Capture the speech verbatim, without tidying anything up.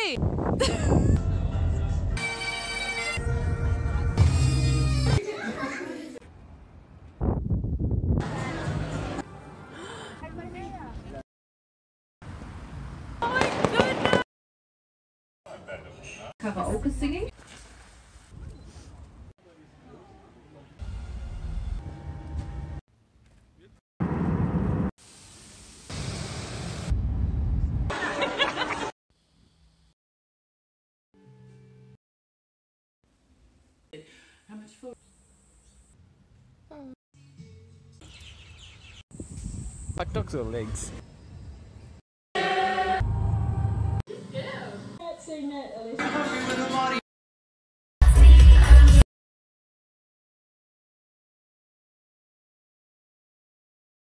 Hey! Karaoke singing. How much food? Hot dogs or legs? Yeah.